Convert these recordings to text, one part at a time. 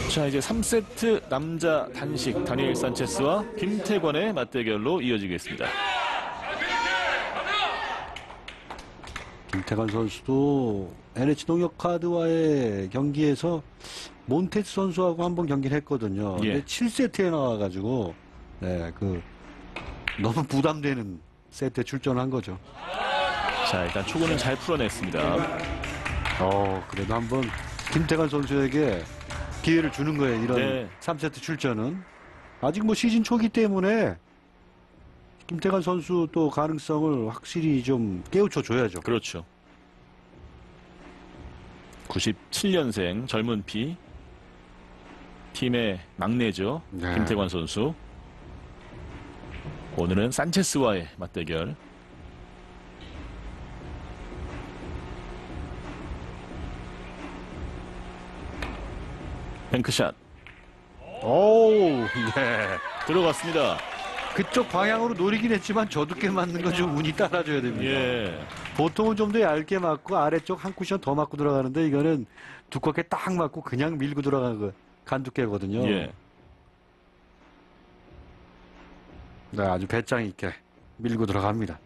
자, 이제 3세트 남자 단식 다니엘 산체스와 김태관의 맞대결로 이어지겠습니다. 김태관 선수도 NH농협카드와의 경기에서 몬테스 선수하고 한번 경기를 했거든요. 예. 근데 7세트에 나와가지고 너무 부담되는 세트에 출전한 거죠. 자, 일단 초구는 잘 풀어냈습니다. 그래도 한번 김태관 선수에게 기회를 주는 거예요. 이런 네. 3세트 출전은. 아직 뭐 시즌 초기 때문에 김태관 선수 또 가능성을 확실히 좀 깨우쳐 줘야죠. 그렇죠. 97년생 젊은 피. 팀의 막내죠. 네. 김태관 선수. 오늘은 산체스와의 맞대결. 뱅크샷. 네. 들어갔습니다. 그쪽 방향으로 노리긴 했지만 저 두께 맞는 건 좀 운이 따라줘야 됩니다. 예. 보통은 좀 더 얇게 맞고 아래쪽 한 쿠션 더 맞고 들어가는데 이거는 두껍게 딱 맞고 그냥 밀고 들어가는 거 간두께거든요. 예. 네, 아주 배짱 있게 밀고 들어갑니다.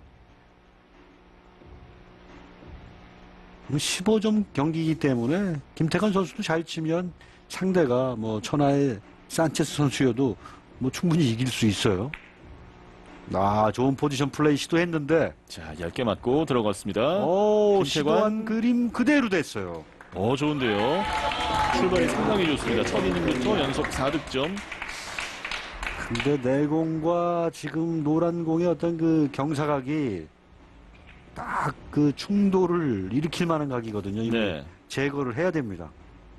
15점 경기이기 때문에 김태관 선수도 잘 치면 상대가 뭐 천하의 산체스 선수여도 뭐 충분히 이길 수 있어요. 좋은 포지션 플레이 시도했는데 자, 얇게 맞고 들어갔습니다. 김태관. 시도한 그림 그대로 됐어요. 좋은데요. 출발이 상당히 좋습니다. 첫 이닝부터 연속 4득점. 근데 내공과 지금 노란 공의 어떤 그 경사각이 딱 그 충돌을 일으킬 만한 각이거든요. 이거 네. 제거를 해야 됩니다.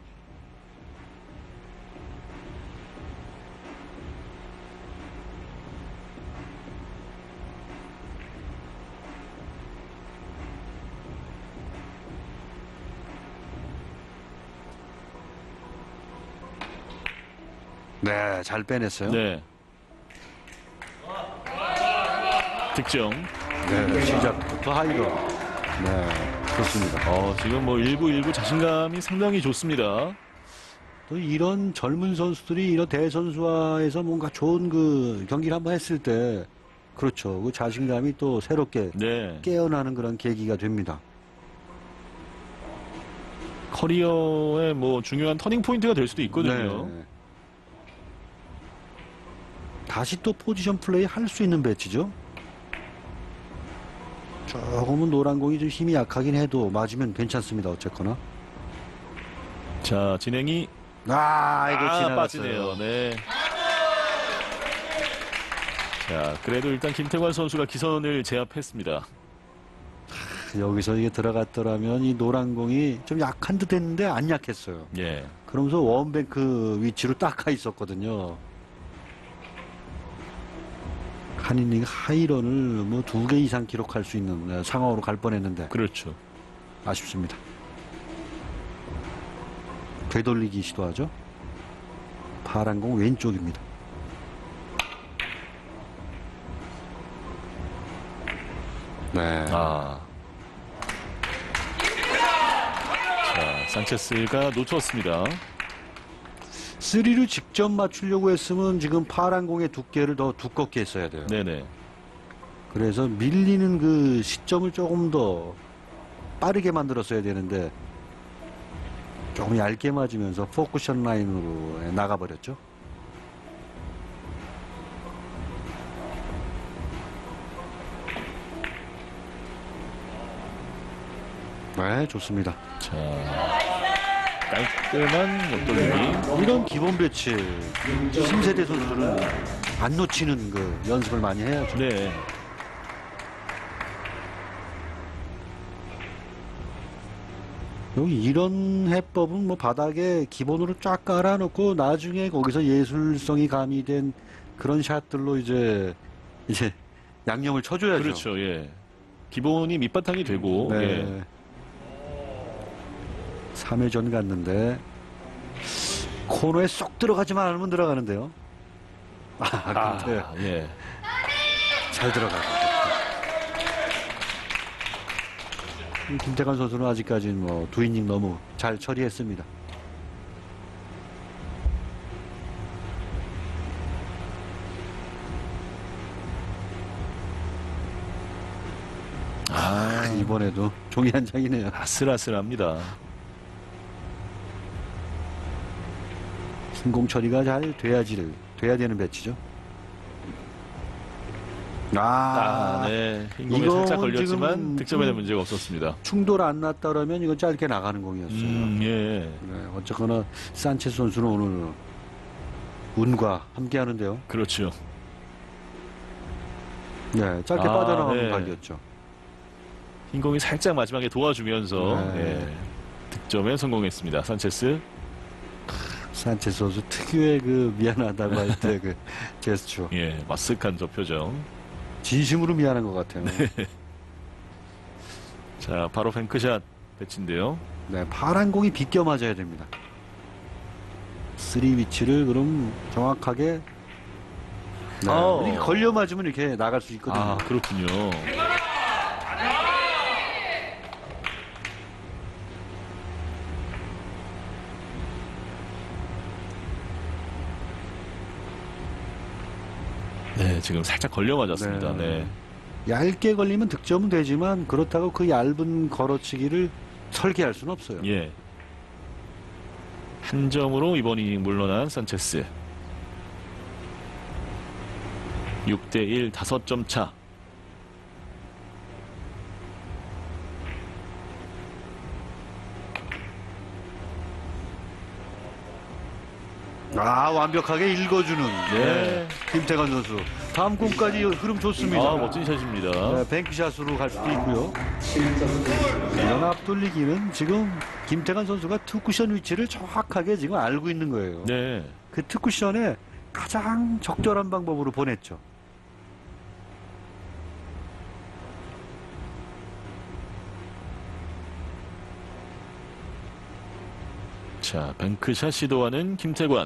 네, 잘 빼냈어요. 네. 득점. 네, 시작부터 하이로. 네, 좋습니다. 지금 뭐 1구 자신감이 상당히 좋습니다. 또 이런 젊은 선수들이 이런 대선수와에서 뭔가 좋은 그 경기를 한번 했을 때, 그렇죠. 그 자신감이 또 새롭게 네. 깨어나는 그런 계기가 됩니다. 커리어의 뭐 중요한 터닝 포인트가 될 수도 있거든요. 네. 다시 또 포지션 플레이 할 수 있는 배치죠. 조금은 노란 공이 좀 힘이 약하긴 해도 맞으면 괜찮습니다. 어쨌거나. 자, 진행이 이거 지나갔어요. 빠지네요. 네. 자, 그래도 일단 김태관 선수가 기선을 제압했습니다. 여기서 이게 들어갔더라면 이 노란 공이 좀 약한 듯 했는데 안 약했어요. 예. 그러면서 원뱅크 위치로 딱 가 있었거든요. 한 이닝 하이런을 뭐 2개 이상 기록할 수 있는 상황으로 갈 뻔했는데 그렇죠. 아쉽습니다. 되돌리기 시도하죠. 파란 공 왼쪽입니다. 네. 자, 산체스가 놓쳤습니다. 3를 직접 맞추려고 했으면 지금 파란 공의 두께를 더 두껍게 했어야 돼요. 네네. 그래서 밀리는 그 시점을 조금 더 빠르게 만들었어야 되는데 조금 얇게 맞으면서 포쿠션 라인으로 나가버렸죠. 네, 좋습니다. 자, 깔끔한 옆돌리기. 이런 기본 배치 신세대 선수는 안 놓치는 그 연습을 많이 해야죠. 네. 여기 이런 해법은 뭐 바닥에 기본으로 쫙 깔아놓고 나중에 거기서 예술성이 가미된 그런 샷들로 이제 양념을 쳐줘야죠. 그렇죠. 예. 기본이 밑바탕이 되고. 네. 예. 3회전 갔는데 코너에 쏙 들어가지만 않으면 들어가는데요. 근데 예. 잘 들어가고. 김태관 선수는 아직까지는 뭐 2이닝 너무 잘 처리했습니다. 이번에도 종이 한 장이네요. 아슬아슬합니다. 신공 처리가 잘 돼야 되는 배치죠. 네. 흰공에 이건 살짝 걸렸지만 지금 득점에는 문제가 없었습니다. 충돌 안 났다 그러면 이건 짧게 나가는 공이었어요. 예. 네, 어쨌거나 산체스 선수는 오늘 운과 함께 하는데요. 그렇죠. 네, 짧게 빠져나가는 네. 발이었죠. 흰공이 살짝 마지막에 도와주면서 네. 예, 득점에 성공했습니다. 산체스. 산체스 선수 특유의 그 미안하다고 할 때 그 제스처. 예, 머쓱한 저 표정. 진심으로 미안한 것 같아요. 자, 바로 뱅크샷 배치인데요. 네, 파란 공이 비껴 맞아야 됩니다. 3 위치를 그럼 정확하게 네, 이렇게 걸려 맞으면 이렇게 나갈 수 있거든요. 아, 그렇군요. 네, 지금 살짝 걸려 맞았습니다. 네. 얇게 걸리면 득점은 되지만 그렇다고 그 얇은 걸어치기를 설계할 수는 없어요. 예. 한 점으로 이번 이닝 물러난 산체스. 6대1 5점 차. 완벽하게 읽어주는 네. 김태관 선수. 다음 공까지 흐름 좋습니다. 멋진 샷입니다. 네, 뱅크샷으로 갈 수도 있고요. 이런 앞돌리기는 지금 김태관 선수가 투쿠션 위치를 정확하게 지금 알고 있는 거예요. 네. 그 투쿠션에 가장 적절한 방법으로 보냈죠. 자, 뱅크샷 시도하는 김태관.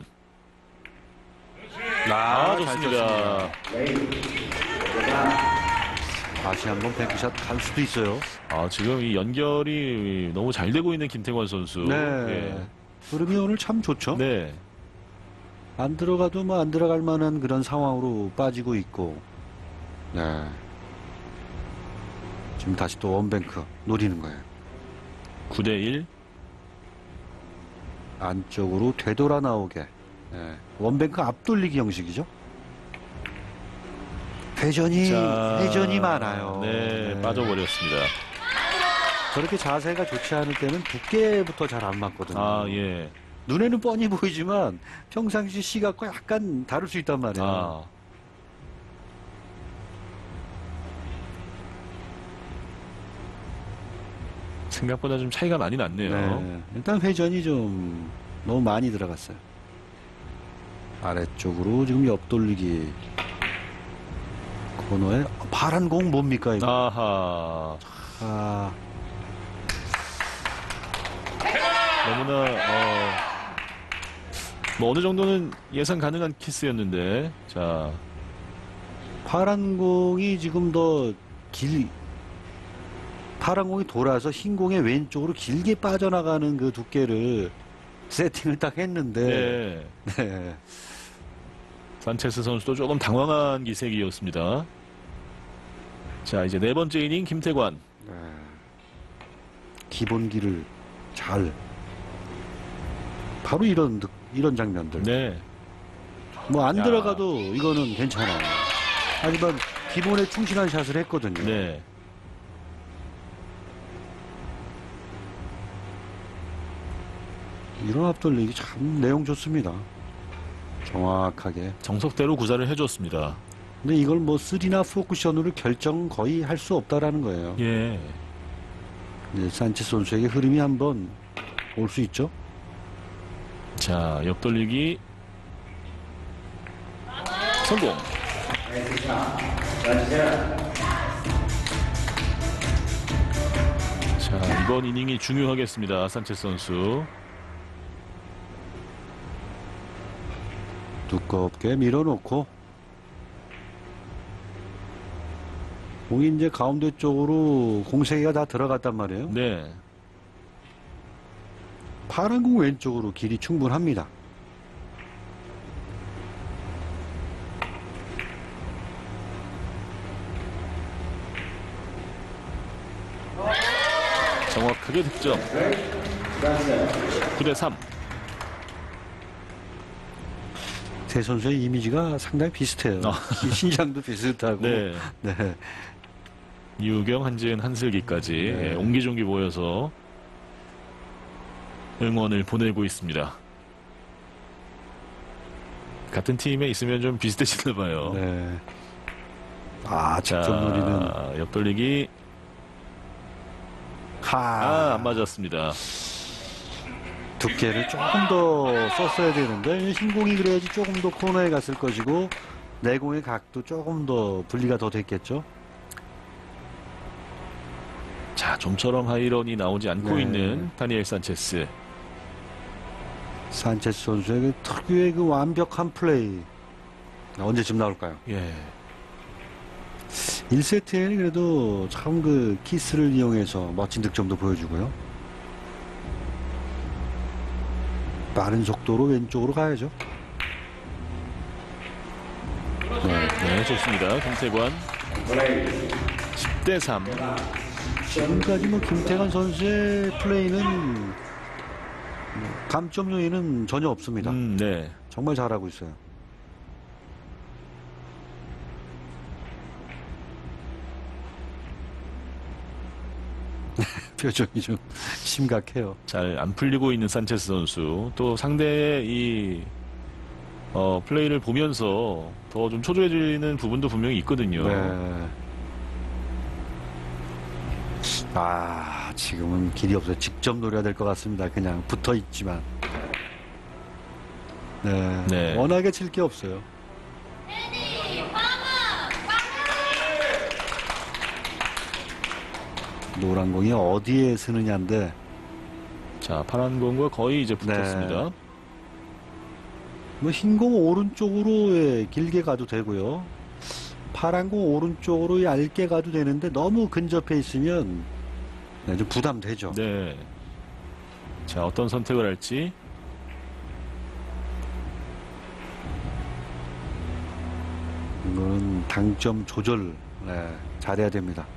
잘 좋습니다. 다시 한번 뱅크샷 갈 수도 있어요. 지금 이 연결이 너무 잘 되고 있는 김태관 선수. 네. 흐름이 오늘 참 좋죠. 네. 안 들어가도 뭐 안 들어갈 만한 그런 상황으로 빠지고 있고. 네. 지금 다시 또 원뱅크 노리는 거예요. 9대1. 안쪽으로 되돌아 나오게. 네. 원뱅크 앞돌리기 형식이죠. 회전이 많아요. 네, 빠져버렸습니다. 저렇게 자세가 좋지 않을 때는 두께부터 잘 안 맞거든요. 예. 눈에는 뻔히 보이지만 평상시 시각과 약간 다를 수 있단 말이에요. 생각보다 좀 차이가 많이 났네요. 네, 일단 회전이 좀 너무 많이 들어갔어요. 아래쪽으로 지금 옆돌리기 코너에 파란 공 뭡니까 이거? 아하. 너무나 뭐 어느 정도는 예상 가능한 키스였는데, 자, 파란 공이 지금 파란 공이 돌아서 흰 공의 왼쪽으로 길게 빠져나가는 그 두께를 세팅을 딱 했는데, 네. 산체스 선수도 조금 당황한 기색이었습니다. 자, 이제 네 번째 이닝 김태관. 기본기를 잘 바로 이런 장면들. 네. 뭐 안 들어가도 이거는 괜찮아요. 하지만 기본에 충실한 샷을 했거든요. 네. 이런 앞돌리기 참 내용 좋습니다. 정확하게. 정석대로 구사를 해줬습니다. 근데 이걸 뭐 3나 4쿠션으로 결정 거의 할 수 없다라는 거예요. 예. 네, 산체스 선수에게 흐름이 한번 올 수 있죠. 자, 옆돌리기 성공. 자, 이번 이닝이 중요하겠습니다. 산체스 선수. 두껍게 밀어놓고 공이 이제 가운데 쪽으로 공세기가 다 들어갔단 말이에요. 네. 파란 공 왼쪽으로 길이 충분합니다. 완벽하게 득점. 9대3. 세 선수의 이미지가 상당히 비슷해요. 신장도 비슷하고. 네. 네. 이우경, 한지은, 한슬기까지 네. 예, 옹기종기 모여서 응원을 보내고 있습니다. 같은 팀에 있으면 좀 비슷해지나 봐요. 네. 아, 자, 직접 노리는. 옆돌리기. 안 맞았습니다. 두께를 조금 더 썼어야 되는데 흰공이 그래야지 조금 더 코너에 갔을 것이고 내공의 각도 조금 더 분리가 더 됐겠죠. 자, 좀처럼 하이런이 나오지 않고 네. 있는 다니엘 산체스. 산체스 선수의 그 특유의 그 완벽한 플레이 언제쯤 나올까요? 예. 1세트에는 그래도 참 그 키스를 이용해서 멋진 득점도 보여주고요. 빠른 속도로 왼쪽으로 가야죠. 네, 좋습니다. 김태관. 10대3. 지금까지 뭐 김태관 선수의 플레이는 감점 요인은 전혀 없습니다. 네. 정말 잘하고 있어요. 표정이 좀 심각해요. 잘 안 풀리고 있는 산체스 선수. 또 상대의 이 플레이를 보면서 더 좀 초조해지는 부분도 분명히 있거든요. 네. 아, 지금은 길이 없어요. 직접 노려야 될 것 같습니다. 그냥 붙어 있지만. 네. 네. 워낙에 칠 게 없어요. 노란 공이 어디에 쓰느냐인데. 자, 파란 공과 거의 이제 붙었습니다. 네. 뭐 흰 공 오른쪽으로 예, 길게 가도 되고요. 파란 공 오른쪽으로 얇게 가도 되는데 너무 근접해 있으면 네, 좀 부담되죠. 네. 자, 어떤 선택을 할지. 이거는 당점 조절 네, 잘해야 됩니다.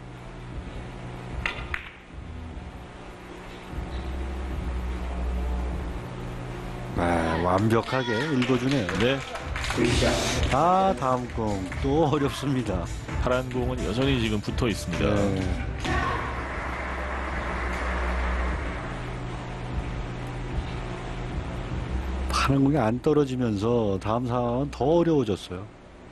네, 완벽하게 읽어주네요. 네. 아, 다음 공 또 어렵습니다. 파란 공은 여전히 지금 붙어 있습니다. 네. 파란 공이 안 떨어지면서 다음 상황은 더 어려워졌어요.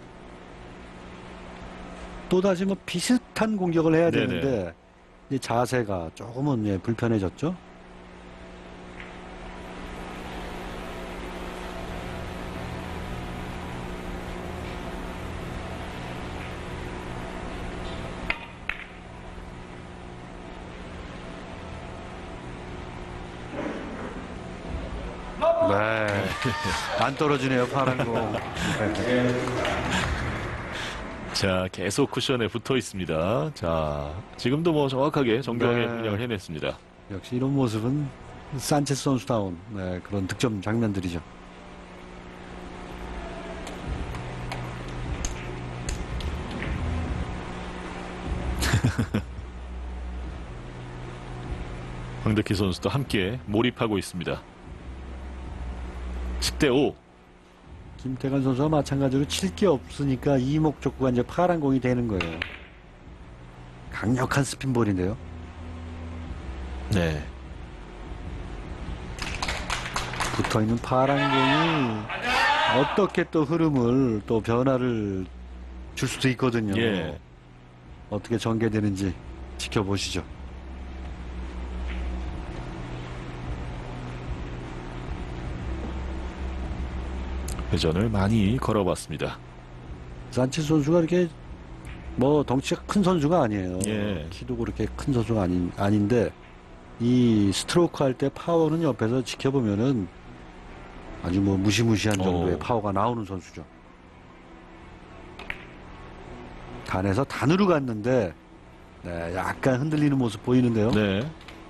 또다시 뭐 비슷한 공격을 해야 네네. 되는데 이제 자세가 조금은 예, 불편해졌죠. 네. 안 떨어지네요, 파란 공. 자, 계속 쿠션에 붙어 있습니다. 자, 지금도 뭐 정확하게 정교하게 네. 분양을 해냈습니다. 역시 이런 모습은 산체스 선수다운 네, 그런 득점 장면들이죠. 황덕희 선수도 함께 몰입하고 있습니다. 10대5. 김태관 선수와 마찬가지로 칠 게 없으니까 이목적구가 이제 파란 공이 되는 거예요. 강력한 스핀볼인데요. 네. 붙어있는 파란 공이 어떻게 또 흐름을 또 변화를 줄 수도 있거든요. 예. 어떻게 전개되는지 지켜보시죠. 회전을 많이 걸어봤습니다. 산체스 선수가 이렇게 뭐 덩치가 큰 선수가 아니에요. 예. 키도 그렇게 큰 선수가 아닌데 이 스트로크 할 때 파워는 옆에서 지켜보면은 아주 뭐 무시무시한 정도의 파워가 나오는 선수죠. 단에서 단으로 갔는데 네, 약간 흔들리는 모습 보이는데요. 네.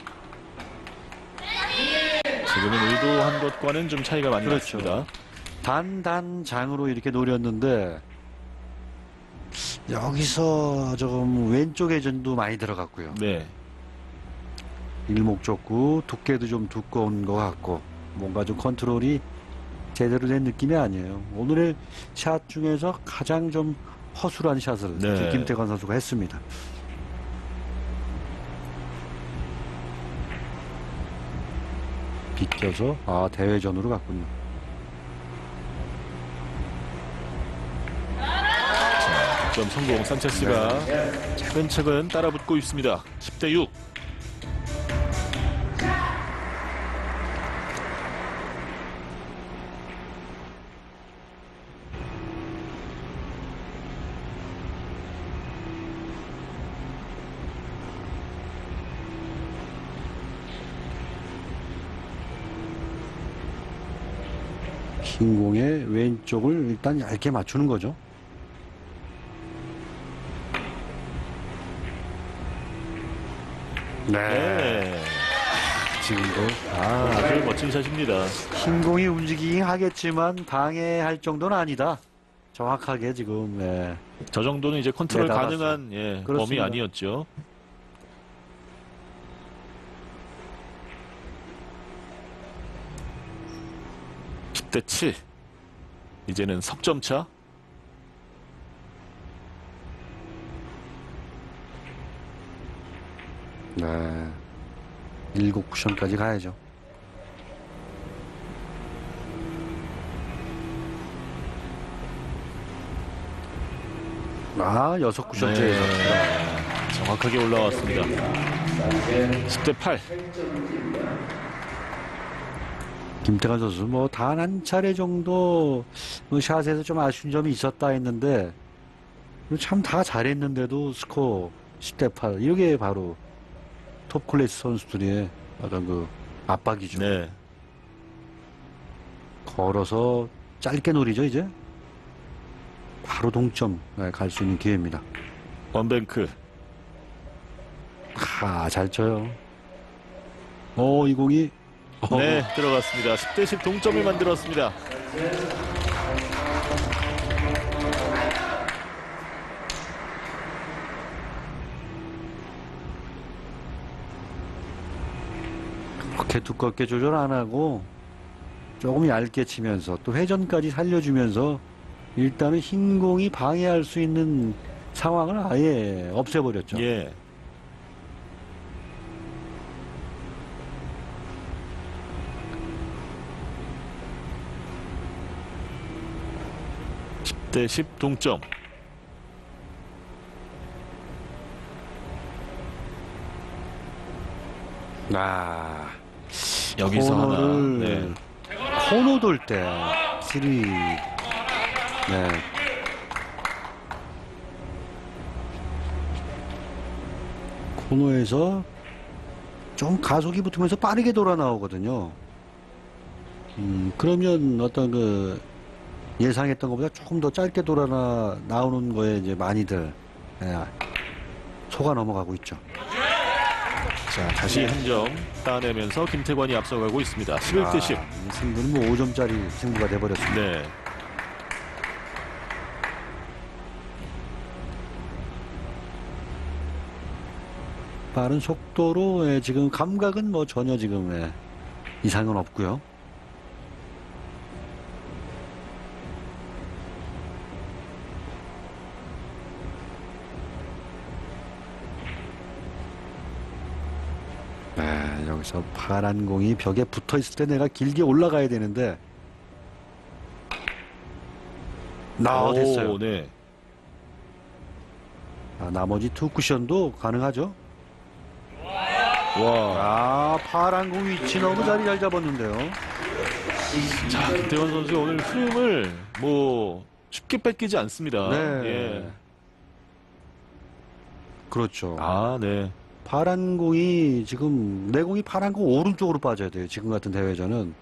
지금은 의도한 것과는 좀 차이가 많이 그렇죠. 났습니다. 단장으로 이렇게 노렸는데 여기서 조금 왼쪽 회전도 많이 들어갔고요. 네. 일목적구 두께도 좀 두꺼운 것 같고 뭔가 좀 컨트롤이 제대로 된 느낌이 아니에요. 오늘의 샷 중에서 가장 좀 허술한 샷을 네. 지금 김태관 선수가 했습니다. 비껴서 대회전으로 갔군요. 득점 성공. 산체스가 차근차근 따라붙고 있습니다. 10대 6. 흰 공의 왼쪽을 일단 얇게 맞추는 거죠. 네. 지금도 아주 멋진 샷입니다. 흰 공이 움직이긴 하겠지만 방해할 정도는 아니다. 정확하게 지금 저 정도는 이제 컨트롤 네, 가능한 범위 그렇습니다. 아니었죠. 대 7. 이제는 석점차. 네. 7쿠션까지 가야죠. 아, 6쿠션째에서. 네. 정확하게 올라왔습니다. 10대 8. 김태관 선수 뭐 단 한 차례 정도 뭐 샷에서 좀 아쉬운 점이 있었다 했는데 참 다 잘했는데도 스코어 10대 8 이게 바로 톱 클래스 선수들의 어떤 그 압박이죠. 네. 걸어서 짧게 노리죠 이제. 바로 동점 갈 수 있는 기회입니다. 원뱅크. 잘 쳐요. 이 공이 네, 들어갔습니다. 10대 10 동점을 만들었습니다. 그렇게 두껍게 조절 안 하고 조금 얇게 치면서 또 회전까지 살려주면서 일단은 흰 공이 방해할 수 있는 상황을 아예 없애버렸죠. 예. 대 10 동점. 여기서 코너를 하나. 코너 돌 때 스리 코너에서 좀 가속이 붙으면서 빠르게 돌아 나오거든요. 그러면 어떤 그 예상했던 것보다 조금 더 짧게 돌아 나오는 거에 이제 많이들 속아 넘어가고 있죠. 자, 다시 한 점 따내면서 김태관이 앞서가고 있습니다. 11대 10. 이 승부는 뭐 5점짜리 승부가 돼버렸습니다. 네. 빠른 속도로 지금 감각은 뭐 전혀 지금 이상은 없고요. 여기서 파란 공이 벽에 붙어 있을 때 내가 길게 올라가야 되는데 됐어요. 네. 나머지 투 쿠션도 가능하죠. 와. 파란 공 위치 너무 자리 잘 잡았는데요. 자, 김태관 선수 오늘 흐름을 뭐 쉽게 뺏기지 않습니다. 네. 예. 그렇죠. 네. 파란 공이 지금 내 공이 파란 공 오른쪽으로 빠져야 돼요. 지금 같은 대회전은.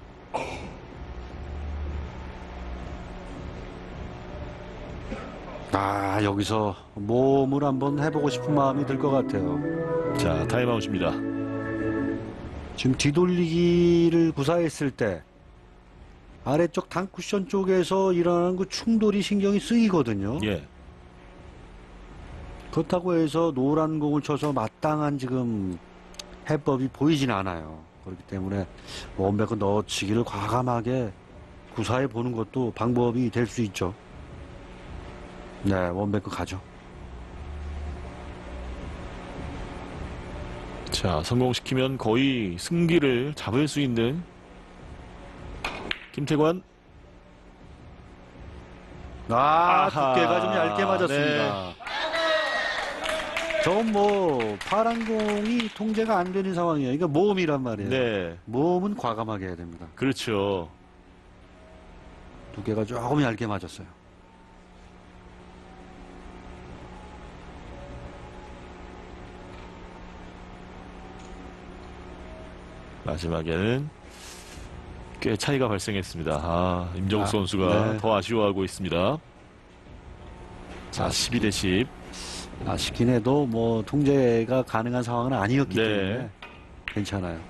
여기서 몸을 한번 해보고 싶은 마음이 들 것 같아요. 자, 타임아웃입니다. 지금 뒤돌리기를 구사했을 때 아래쪽 단쿠션 쪽에서 일어나는 그 충돌이 신경이 쓰이거든요. 예. 그렇다고 해서 노란 공을 쳐서 마땅한 지금 해법이 보이진 않아요. 그렇기 때문에 원베크 넣어치기를 과감하게 구사해 보는 것도 방법이 될 수 있죠. 네, 원베크 가죠. 자, 성공시키면 거의 승기를 잡을 수 있는 김태관. 아하, 두께가 좀 얇게 맞았습니다. 네. 저건 뭐 파란 공이 통제가 안 되는 상황이에요. 이거 모험이란 말이에요. 네, 모험은 과감하게 해야 됩니다. 그렇죠. 두께가 조금 얇게 맞았어요. 마지막에는 꽤 차이가 발생했습니다. 아, 임정욱 선수가 네. 더 아쉬워하고 있습니다. 자, 12대 10. 아쉽긴 해도 뭐 통제가 가능한 상황은 아니었기 네. 때문에 괜찮아요.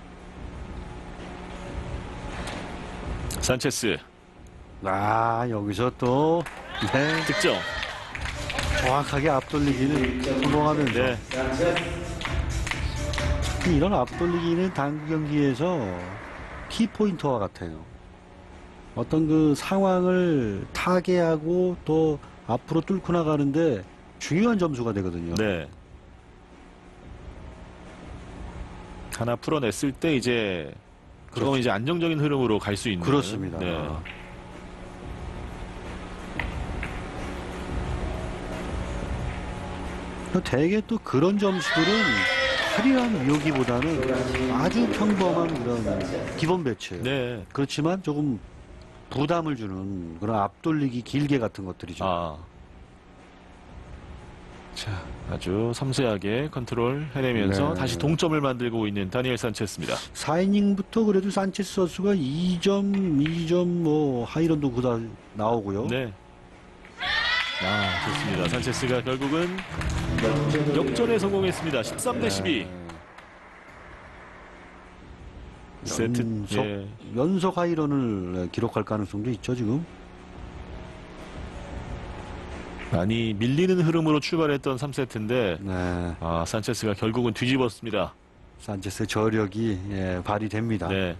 산체스 여기서 또 네, 득점. 정확하게 앞돌리기는 성공하면서 네, 이런 앞돌리기는 당구 경기에서 키포인트와 같아요. 어떤 그 상황을 타개하고 또 앞으로 뚫고 나가는데 중요한 점수가 되거든요. 네. 하나 풀어냈을 때 이제 그건 그렇죠. 이제 안정적인 흐름으로 갈 수 있는. 그렇습니다. 네. 대개 또 그런 점수들은 화려한 묘기보다는 아주 평범한 그런 기본 배치예요. 네. 그렇지만 조금 부담을 주는 그런 앞돌리기 길게 같은 것들이죠. 아. 자, 아주 섬세하게 컨트롤 해내면서 네. 다시 동점을 만들고 있는 다니엘 산체스입니다. 4이닝부터 그래도 산체스 선수가 2점 뭐 하이런도 그다 나오고요. 네. 아, 좋습니다. 산체스가 결국은 역전에 성공했습니다. 13대 12. 세트. 연속 하이런을 기록할 가능성도 있죠, 지금. 많이 밀리는 흐름으로 출발했던 3세트인데 네. 산체스가 결국은 뒤집었습니다. 산체스의 저력이 발휘됩니다. 네.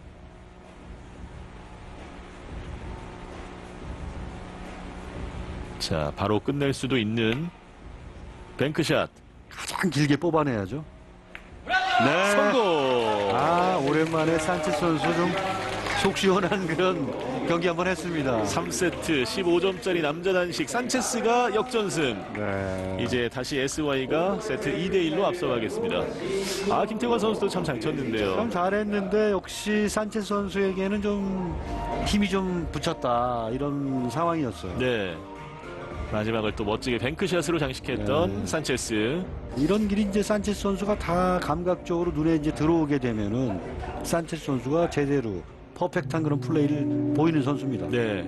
자, 바로 끝낼 수도 있는 뱅크샷. 가장 길게 뽑아내야죠. 네. 성공! 오랜만에 산체스 선수 좀 속 시원한 그런 경기 한번 했습니다. 3세트 15점짜리 남자 단식 산체스가 역전승. 네. 이제 다시 SY가 세트 2대1로 앞서가겠습니다. 김태관 선수도 참 잘 쳤는데요. 참 잘했는데 역시 산체스 선수에게는 좀 힘이 좀 붙였다 이런 상황이었어요. 네. 마지막을 또 멋지게 뱅크샷으로 장식했던 네. 산체스. 이런 길이 이제 산체스 선수가 다 감각적으로 눈에 이제 들어오게 되면은 산체스 선수가 제대로 퍼펙트한 그런 플레이를 보이는 선수입니다. 네.